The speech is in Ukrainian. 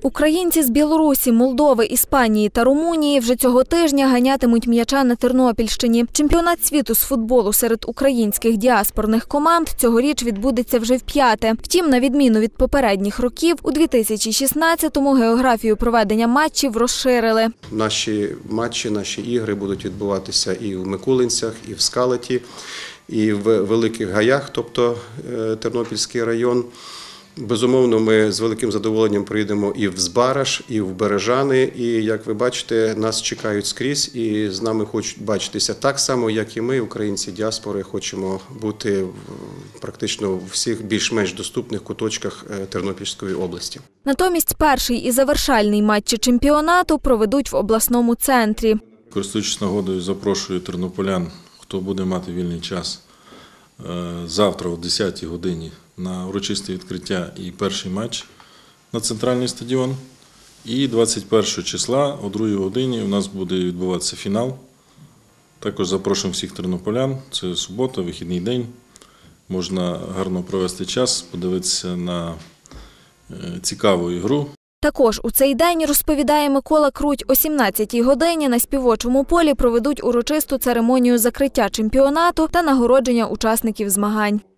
Українці з Білорусі, Молдови, Іспанії та Румунії вже цього тижня ганятимуть м'яча на Тернопільщині. Чемпіонат світу з футболу серед українських діаспорних команд цьогоріч відбудеться вже вп'яте. Втім, на відміну від попередніх років, у 2016-му географію проведення матчів розширили. Наші матчі, наші ігри будуть відбуватися і в Микулинцях, і в Скалаті, і в Великих Гаях, тобто Тернопільський район. Безумовно, ми з великим задоволенням приїдемо і в Збараж, і в Бережани. І, як ви бачите, нас чекають скрізь і з нами хочуть бачитися так само, як і ми, українці діаспори, хочемо бути практично у всіх більш-менш доступних куточках Тернопільської області. Натомість перший і завершальний матчі чемпіонату проведуть в обласному центрі. Користуючись нагодою, запрошую тернополян, хто буде мати вільний час, завтра о 10-й годині на урочисте відкриття і перший матч на центральний стадіон. І 21 числа о 2-й годині у нас буде відбуватися фінал. Також запрошуємо всіх тернополян. Це субота, вихідний день. Можна гарно провести час, подивитися на цікаву ігру. Також у цей день, розповідає Микола Круть, о 17-й годині на Співочому полі проведуть урочисту церемонію закриття чемпіонату та нагородження учасників змагань.